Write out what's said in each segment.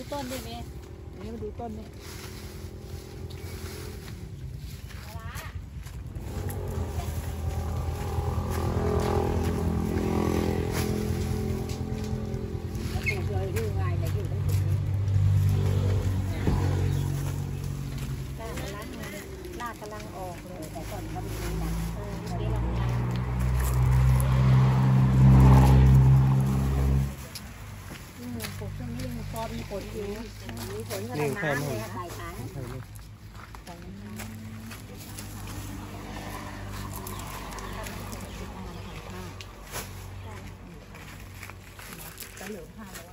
ต้นดิเมย์นี่มาดูต้นนี่กำลังออกเลยแต่ก่อนมันมีหนักเดี๋ยวเราปลูกช่วงนี้พอมีฝนอยู่มีฝนก็ได้น้ำเลยใส่ถังจะเหลือผ้าแล้ว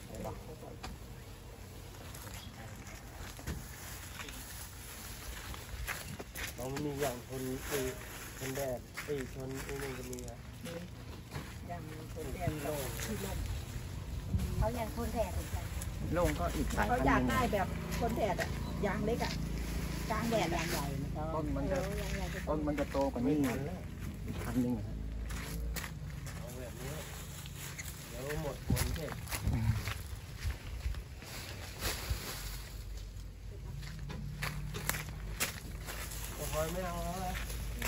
เราไม่มีอย่างทนแดดทนนี่ก็มีอะอย่างทนแดดโล่งที่โล่งเขาอย่างทนแดดเหมือนกันโล่งก็อีกสายเขาอยากได้แบบทนแดดอะยางเล็กอะกลางแดดยางใหญ่ต้นมันจะโตกว่านี้อีกพันหนึ่งเอาแบบนี้เดี๋ยวหมดฝนเสร็จคอยไม่เอาแล้วนะ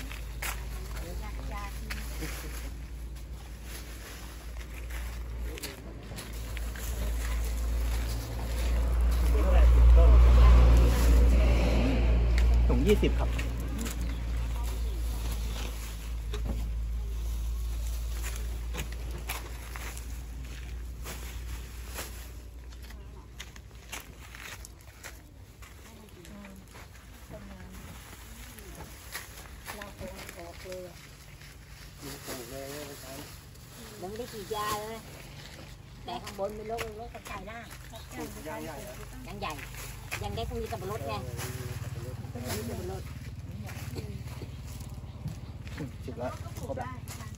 ถุง20ครับยังไม่ได้ฉีดยาเลยแต่ข้างบนมีโรคกระจายหน้ายังใหญ่ยังได้ก็มีสับปะรดไง 10 แล้วครบแล้ว